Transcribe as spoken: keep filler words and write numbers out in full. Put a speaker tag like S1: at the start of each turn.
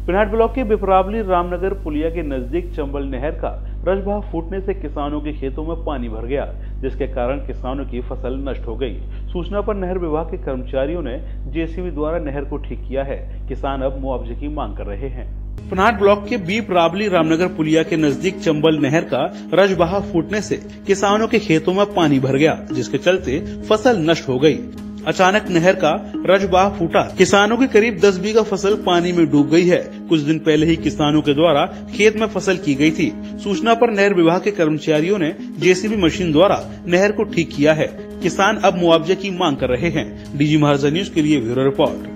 S1: Pinnate block के बिपरावली रामनगर पुलिया के नजदीक चंबल नहर का रजबहा फूटने से किसानों के खेतों में पानी भर गया, जिसके कारण किसानों की फसल नष्ट हो गई। सूचना पर नहर विभाग के कर्मचारियों ने जेसीबी द्वारा नहर को ठीक किया है। किसान अब मुआवजे की मांग कर रहे हैं। पिनाट ब्लॉक के बिपरावली रामनगर पुलिया के नजदीक चंबल नहर का रजबहा फूटने से किसानों के खेतों में पानी भर गया, जिसके चलते फसल नष्ट हो गई। अचानक नहर का रजबहा फूटा, किसानों की करीब दस बीघा फसल पानी में डूब गई है। कुछ दिन पहले ही किसानों के द्वारा खेत में फसल की गई थी। सूचना पर नहर विभाग के कर्मचारियों ने जेसीबी मशीन द्वारा नहर को ठीक किया है। किसान अब मुआवजे की मांग कर रहे हैं। डीजी महाराजा न्यूज के लिए ब्यूरो रिपोर्ट।